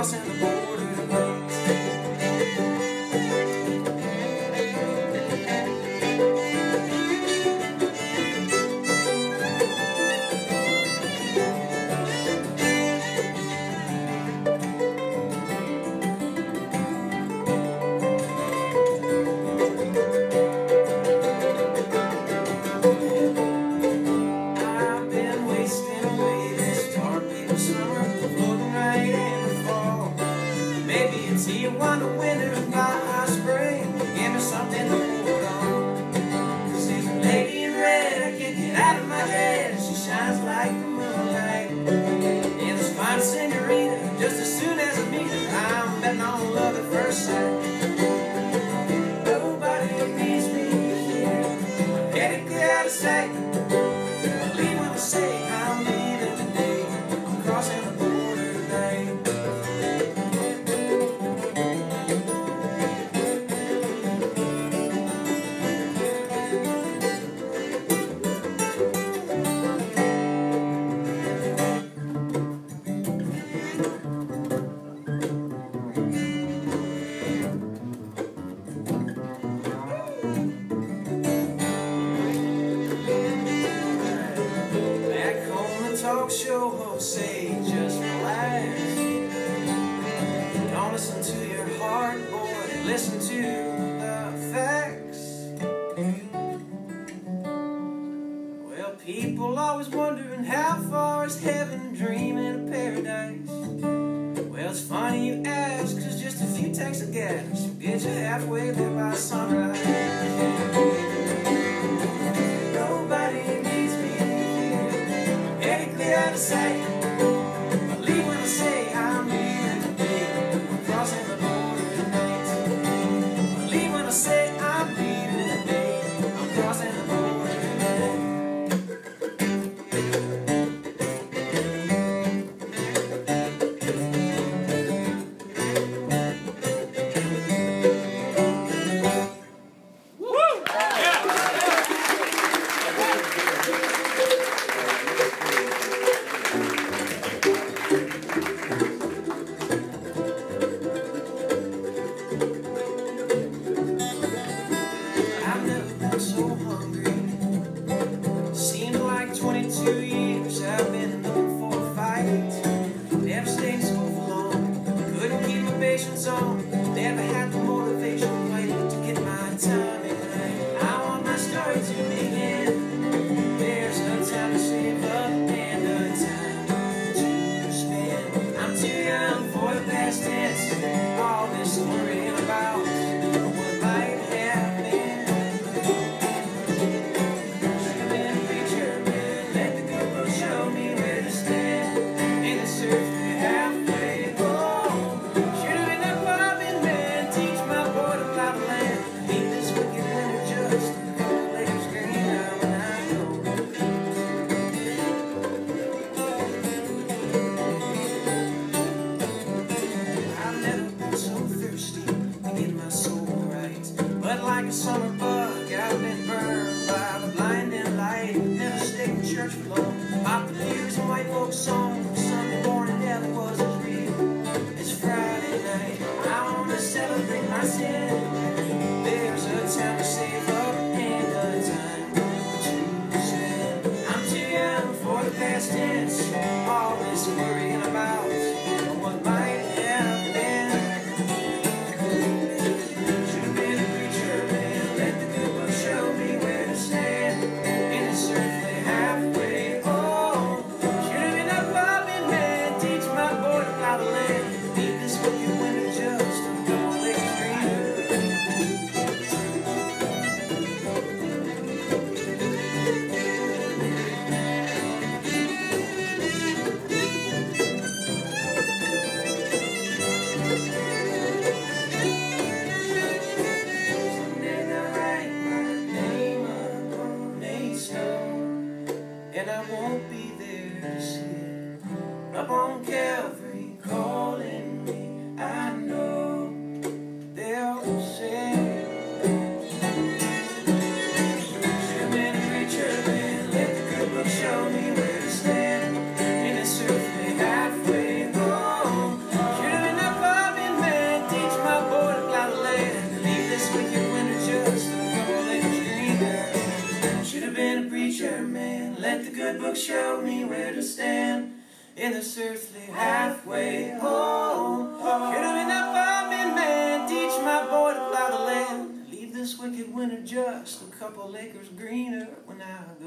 crossing the border tonight. See you one winter and by spring, give me something to hold on. Cause there's a lady in red, I can't get out of my head. She shines like the moonlight, and this fine senorita, just as soon as I meet her, I'm betting on love at first sight. Nobody needs me here, I'm headed clear out of sight. Believe when I say I'm leaving today, I'm crossing the border tonight. Talk show hosts say just relax. Don't listen to your heart, boy, listen to the facts. Well, people always wondering how far is heaven, dreaming of paradise. Well, it's funny you ask, cause just a few tanks of gas will get you halfway there by sunrise. Out of sight. Believe when I say I'm leaving today, I'm crossing the border tonight. Believe when I say I'm leaving today, I'm crossing the border so hungry. Seems like 22 years I've been looking for a fight. Never stayed in school for long, couldn't keep my patience on. Never had the motivation quite to get my time in. I want my story to begin. There's no time to save up and no time to spend. I'm too young for the past tense. All this worrying about what might have been. Like a summer bug, I've been burned by the blinding light. Never stayed in church for long. Pop the beers and white folks songs. Sunday morning never was as real. It's Friday night, I want to celebrate my sin. There's a time to save up and a time to spend. I'm too young for the past tense. All this worrying about what might have been. Should have been a preacher man. in this earthly halfway home. Could have been that farming man, teach my boy to plow the land, leave this wicked winter just a couple acres greener when I